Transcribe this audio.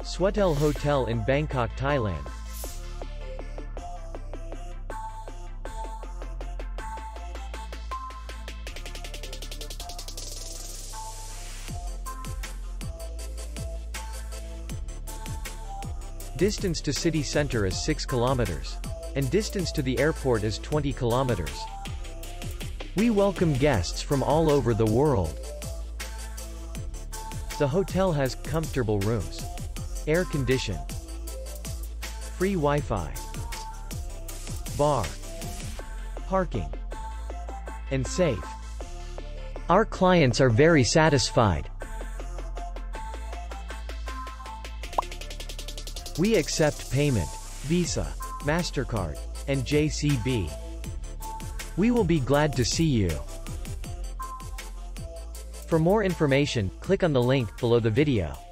Swutel Hotel in Bangkok, Thailand. Distance to city center is 6 kilometers. And distance to the airport is 20 kilometers. We welcome guests from all over the world. The hotel has comfortable rooms, air condition, free Wi-Fi, bar, parking, and safe. Our clients are very satisfied. We accept payment, Visa, MasterCard, and JCB. We will be glad to see you. For more information, click on the link below the video.